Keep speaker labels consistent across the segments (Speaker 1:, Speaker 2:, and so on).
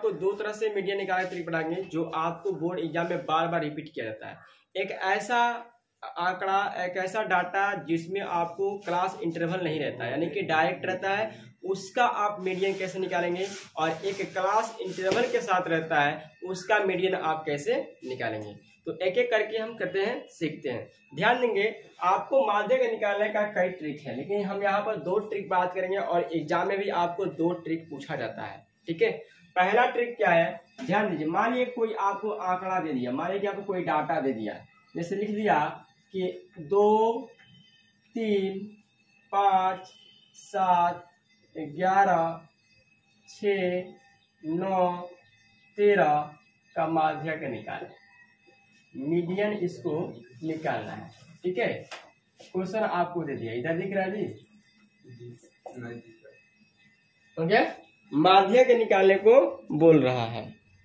Speaker 1: आपको दो तरह से मीडियन निकालने के तरीके पढ़ाएंगे जो आपको बोर्ड एग्जाम में बार बार रिपीट किया जाता है। एक ऐसा आंकड़ा, एक ऐसा डाटा जिसमें आपको क्लास इंटरवल नहीं रहता है, यानी कि डायरेक्ट रहता है, उसका आप मीडियन कैसे निकालेंगे, और एक क्लास इंटरवल के साथ रहता है उसका मीडियन आप कैसे निकालेंगे। तो एक एक करके हम करते हैं, सीखते हैं। ध्यान देंगे, आपको माध्यक निकालने का कई ट्रिक है, लेकिन हम यहाँ पर दो ट्रिक बात करेंगे और एग्जाम में भी आपको दो ट्रिक पूछा जाता है। ठीक है, पहला ट्रिक क्या है, ध्यान दीजिए। मानिए कोई आपको आंकड़ा दे दिया, मानिए कि आपको कोई डाटा दे दिया, जैसे लिख दिया कि 2, 3, 5, 7, 11, 6, 9, 13 का माध्यक निकालें, मीडियन इसको निकालना है। ठीक है, क्वेश्चन आपको दे दिया, इधर दिख रहा है जी, ओके, माध्यक निकालने को बोल रहा है।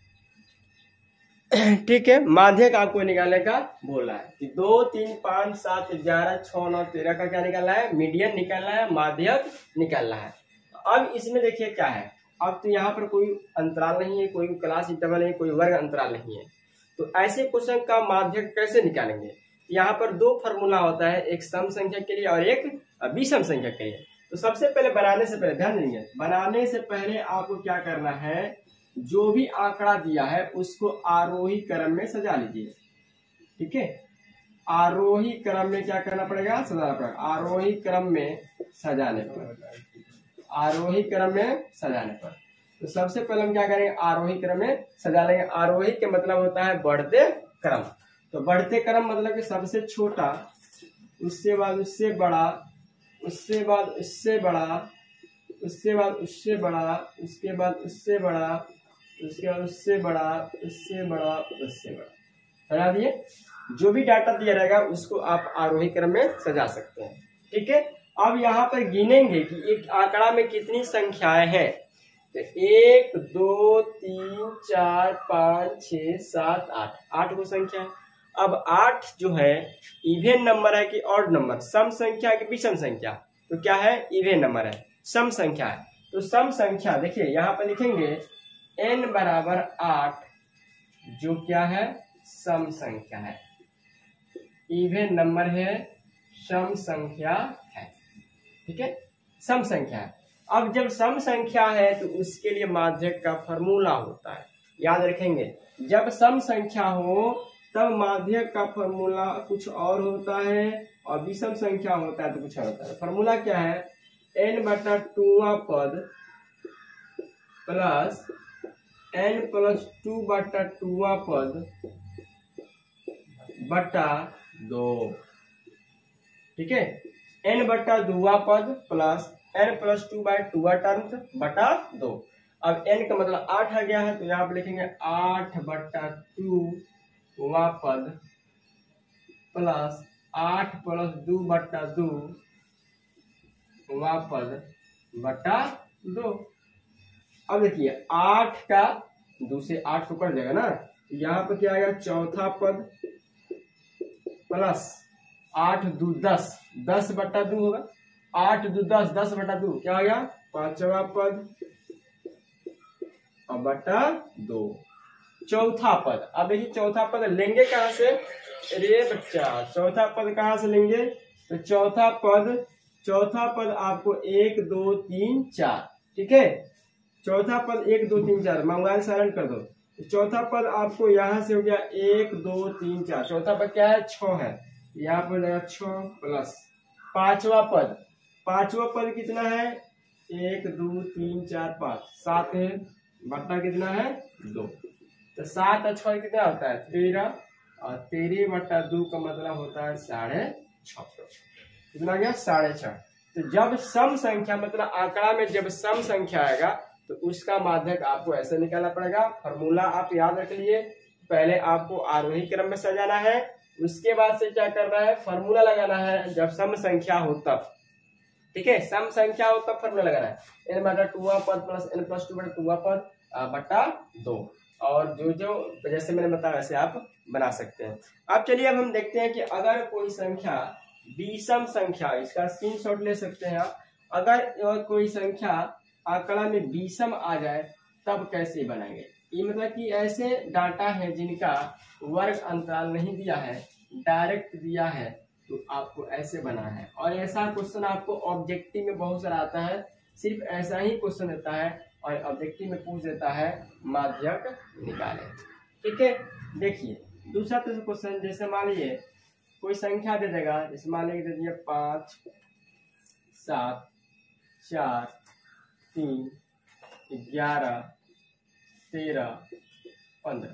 Speaker 1: ठीक है, माध्यक आपको निकालने का बोल रहा है कि 2, 3, 5, 7, 11, 6, 9, 13 का क्या निकालना है, मीडियन निकालना है, माध्यक निकालना है। अब इसमें देखिए क्या है, अब तो यहाँ पर कोई अंतराल नहीं है, कोई क्लास इंटरवल नहीं, कोई वर्ग अंतराल नहीं है, तो ऐसे क्वेश्चन का माध्यक कैसे निकालेंगे। यहाँ पर दो फॉर्मूला होता है, एक सम संख्या के लिए और एक विषम संख्या के लिए। तो सबसे पहले बनाने से पहले ध्यान देंगे, बनाने से पहले आपको क्या करना है, जो भी आंकड़ा दिया है उसको आरोही क्रम में सजा लीजिए। ठीक है, आरोही क्रम में क्या करना पड़ेगा, सजाना पड़ेगा। आरोही क्रम में सजाने पर, आरोही क्रम में सजाने पर, तो सबसे पहले हम क्या करेंगे, आरोही क्रम में सजा लेंगे। आरोही के मतलब होता है बढ़ते क्रम, तो बढ़ते क्रम मतलब कि सबसे छोटा, उससे बाद उससे बड़ा, उससे बाद उससे बड़ा, उससे बाद उससे बड़ा, उसके बाद उससे बड़ा, उसके बाद उससे बड़ा, उससे बड़ा, उससे बड़ा, सजा दिए। जो भी डाटा दिया रहेगा उसको आप आरोही क्रम में सजा सकते हैं। ठीक है, अब यहाँ पर गिनेंगे कि एक आंकड़ा में कितनी संख्याएं हैं, तो 1, 2, 3, 4, 5, 6, 7, 8, 8 को संख्या है। अब 8 जो है इवेन नंबर है कि ऑड नंबर, सम संख्या है कि विषम संख्या, तो क्या है, इवेन नंबर है, सम संख्या है। तो सम संख्या देखिए यहाँ पर लिखेंगे n बराबर 8, जो क्या है, सम संख्या है, इवेन नंबर है, सम संख्या है। ठीक है, सम संख्या है। अब जब सम संख्या है तो उसके लिए माध्यक का फॉर्मूला होता है, याद रखेंगे। जब सम संख्या हो तब माध्यक का फॉर्मूला कुछ और होता है, और विषम संख्या होता है तो कुछ और होता है। फॉर्मूला क्या है, n/2 पद प्लस n+2/2 पद बटा 2। ठीक है, n/2 पद प्लस n+2/2 टर्म बटा 2। अब n का मतलब 8 आ गया है, तो यहाँ पे लिखेंगे 8/2 पद प्लस 8+2/2 पद बटा 2। अब देखिए 8 का 2 से 8 को कट जाएगा ना, तो यहाँ पर क्या आएगा, चौथा पद प्लस 8×2 10, 10/2 होगा, 8×2 10, 10/2 क्या आ गया, पांचवा पद और बटा 2, चौथा पद। अब देखिए चौथा पद लेंगे कहां से, अरे बच्चा चौथा पद कहां से लेंगे, तो चौथा पद आपको 1, 2, 3, 4। ठीक है, चौथा पद 1, 2, 3, 4, मोबाइल साइलेंट कर दो। तो चौथा पद आपको यहां से हो गया 1, 2, 3, 4, चौथा पद क्या है, 6 है, यहाँ पर लगा 6 प्लस पांचवा पद कितना है, 1, 2, 3, 4, 5, 7 है, बट्टा कितना है 2, तो 7 और 6 कितना होता है 13, और 13/2 का मतलब होता है 6.5। कितना गया 6.5। तो जब सम संख्या मतलब आंकड़ा में जब सम संख्या आएगा तो उसका माध्यक आपको ऐसे निकालना पड़ेगा। फॉर्मूला आप याद रख लिए, पहले आपको आरोही क्रम में सजाना है, उसके बाद से क्या करना है, फॉर्मूला लगाना है जब सम संख्या हो तब। ठीक है, सम संख्या हो तब फॉर्मूला लगाना है, n/2 पद प्लस n+2/2 पद बटा 2, और जो जैसे मैंने बताया वैसे आप बना सकते हैं। अब चलिए अब हम देखते हैं कि अगर कोई संख्या विषम संख्या, इसका स्क्रीनशॉट ले सकते हैं आप, अगर कोई संख्या आंकड़ा में विषम आ जाए तब कैसे बनाएंगे। ये मतलब कि ऐसे डाटा है जिनका वर्ग अंतराल नहीं दिया है, डायरेक्ट दिया है, तो आपको ऐसे बनाना है। और ऐसा क्वेश्चन आपको ऑब्जेक्टिव में बहुत सारा आता है, सिर्फ ऐसा ही क्वेश्चन देता है और ऑब्जेक्टिव में पूछ देता है माध्यक निकालें। ठीक है, देखिए दूसरा क्वेश्चन, जैसे मान लीजिए कोई संख्या दे देगा, जैसे मान लीजिए दे दिया 5 7 4 3 11 13 15।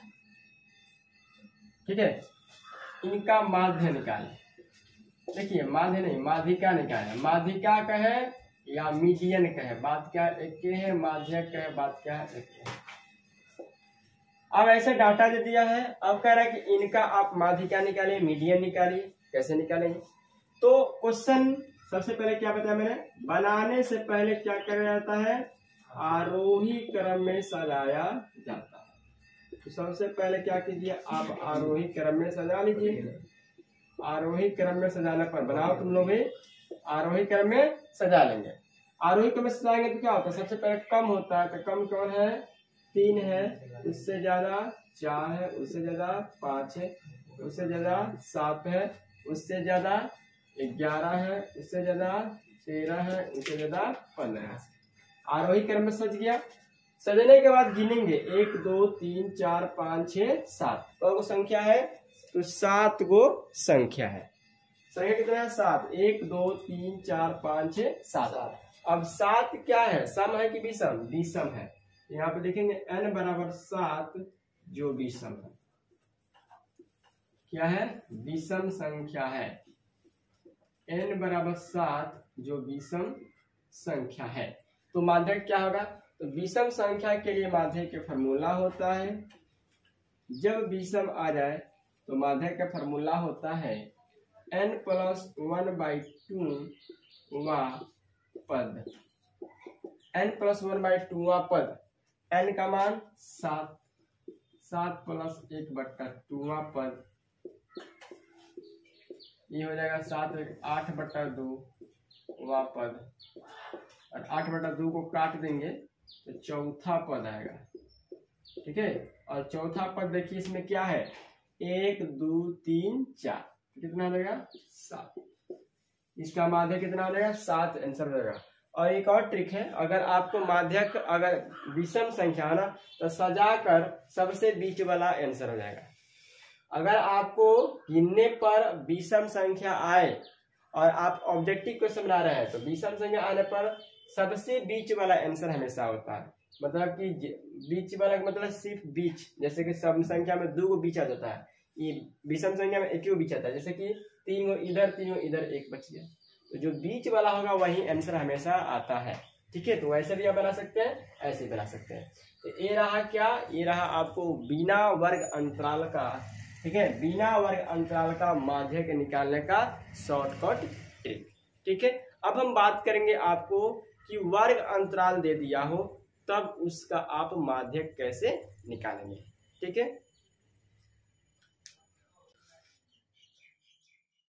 Speaker 1: ठीक है, इनका माध्य निकालें। देखिए माध्य नहीं, माध्यिका निकालें। माध्यिका का है या मीडियन का है, बात क्या एक के है, माध्यक का है, बात क्या है एक के है। अब ऐसे डाटा दे दिया है, अब कह रहा है कि इनका आप माध्यिका निकालिए, मीडियन निकालिए। कैसे निकालेंगे? तो क्वेश्चन सबसे पहले क्या बताया मैंने, बनाने से पहले क्या किया जाता है, आरोही क्रम में सजाया जाता है। तो सबसे पहले क्या कीजिए, आप आरोही क्रम में सजा लीजिए। आरोही क्रम में सजाने पर, बनाओ तुम लोग भी आरोही क्रम में सजा लेंगे। आरोही क्रम में सजाएंगे तो क्या होता है, सबसे पहले कम होता है, तो कम कौन है, 3 है, उससे ज्यादा 4 है, उससे ज्यादा 5 है, उससे ज्यादा 7 है, उससे ज्यादा 11 है, उससे ज्यादा 13 है, उससे ज्यादा 15 है। आरोही क्रम में सज गया। सजने के बाद गिनेंगे 1 2 3 4 5 6 7, तो संख्या है, तो 7 गो संख्या है। संख्या कितना है, 7। 1 2 3 4 5 6 7। अब 7 क्या है, सम है कि विषम? विषम है। यहाँ पे देखेंगे n बराबर 7 जो विषम है। क्या है, विषम संख्या है। n बराबर 7 जो विषम संख्या है। तो माध्यक क्या होगा, तो विषम संख्या के लिए माध्यक का फॉर्मूला होता है, जब विषम आ जाए तो माध्यक का फॉर्मूला होता है n+1/2 वा पद। n+1/2 पद, n का मान 7, 7 + 1/2 पद, ये हो जाएगा 7 8/2 पद, और 8/2 को काट देंगे तो चौथा पद आएगा। ठीक है, और चौथा पद देखिए इसमें क्या है, 1 2 3 4, कितना हो जाएगा 7। इसका माध्यक कितना हो जाएगा, 7 आंसर हो जाएगा। और एक और ट्रिक है, अगर आपको माध्यक अगर विषम संख्या है ना, तो सजाकर सबसे बीच वाला आंसर हो जाएगा। अगर आपको गिनने पर विषम संख्या आए और आप ऑब्जेक्टिव क्वेश्चन बना रहे हैं, तो विषम संख्या आने पर सबसे बीच वाला आंसर हमेशा होता है। मतलब कि बीच वाला मतलब सिर्फ बीच, जैसे कि सम संख्या में 2 गो बीच आ जाता है, ये विषम संख्या में 1 गो बीच आता है, जैसे कि 3 गो इधर 3 गो इधर, 1 बच गया। तो जो बीच वाला होगा वही आंसर हमेशा आता है। ठीक है, तो वैसे भी आप बना सकते हैं, ऐसे बना सकते हैं। तो ये रहा क्या, ये रहा आपको बिना वर्ग अंतराल का, ठीक है, बिना वर्ग अंतराल का माध्यक निकालने का शॉर्टकट ट्रिक। ठीक है, अब हम बात करेंगे आपको कि वर्ग अंतराल दे दिया हो तब उसका आप माध्यक कैसे निकालेंगे। ठीक है।